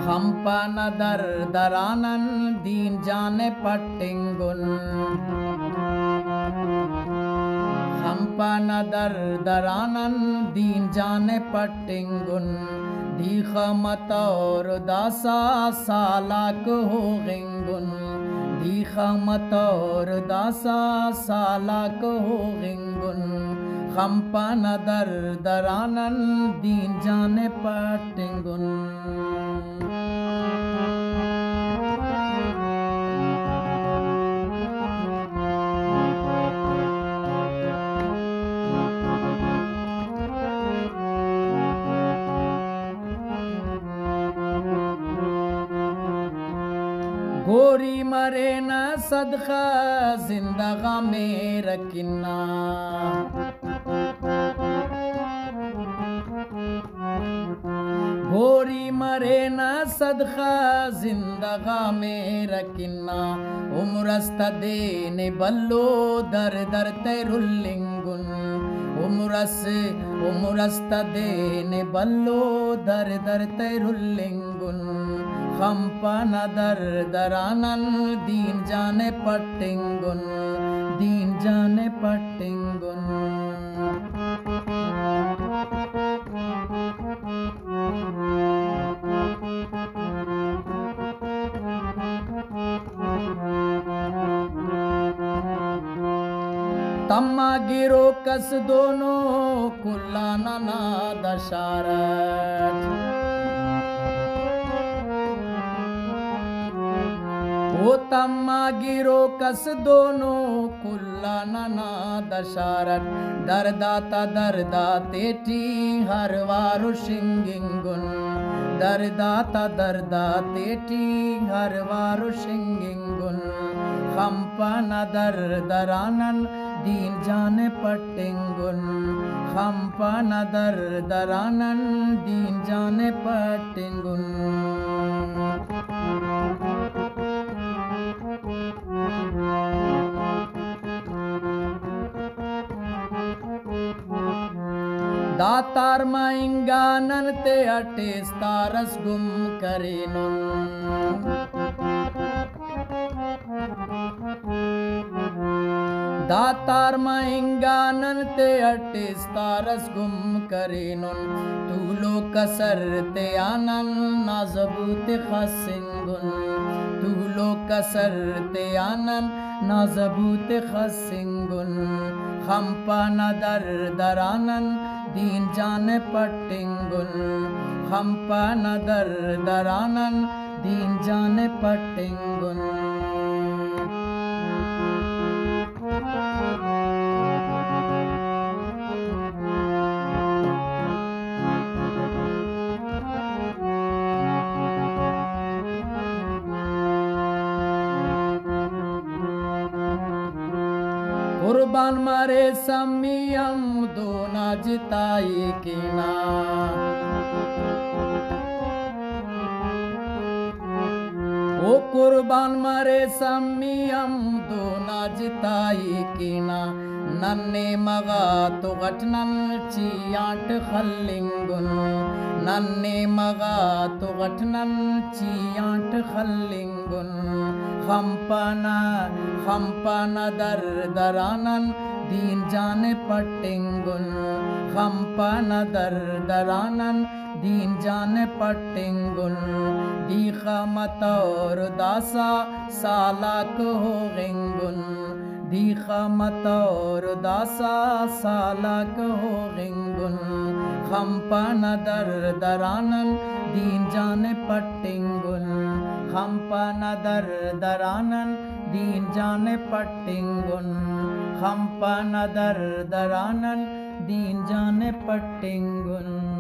खंपन दर दरानन दीन जाने पट्टिंगुन खंपन दर दरानन दीन जाने पट्टिंगुन दीख मतौर दासा सालाक हो गिंगुन दीख मतौर दासा सालाक हो गिंगुन खंपन दर दरानन दीन जाने पट्टिंगुन गोरी मरे न सदका जिंदगा में रखना गोरी मरे न सदका जिंदगा में रखना उम्रस्त देने बल्लो दर दर तेरुल्लिंगुन उम्रस्त देने बल्लो दर दर तेरुल्लिंगुन खंपन दर दरानन दीन जाने पट्टिंगुन दीन जाने पट्टिंगुन तम्मा गिरो कस दोनों कुल्ला नना दशारत ओ तम्मा गिरो कस दोनों कुल्ला नना दशारत दरदाता दरदा तेटी हर वारु शिंगिंगुन दरदाता दरदा तेटी हर वारु शिंगिंगुन खंपन दर दरानन दीन जाने पट्टिंगुन खंपन दर दरानन दीन जाने पट्टिंगुन दातार माइंगानन ते अटेस तारस गुम करेनुन दातार माइंगानन ते अटेस तारस गुम करेनुन तूलो कसर ते आनन नाजबूत खसिंगुन तूलो कसर ते आनन नाजबूत खसिंगुन खंपन दर दरानन दीन जाने पट्टिंगुन खंपन दर दरानन दीन जाने पट्टिंगुन कुर्बान मारे समियम दोना जिताई किना ओ कुर्बान मारे समियम दोना जिताई किना नन्ने मगा तो गठनन चियांट खल्लिंगुन नन्ने मगा तो गठनन चियांट खल्लिंगुन खंपन दर दरानन दीन जाने पट्टिंगुन खंपन दर दरानन दीन जाने पट्टिंगुन दीख मतौर दासा सालाक हो गिंगुन दीख मतौर दासा सालाक हो गिंगुन खंपन दर दरानन दीन जाने पट्टिंगुन खंपन दर दरानन दीन जाने पट्टिंगुन खंपन दर दरानन दीन जाने पट्टिंगुन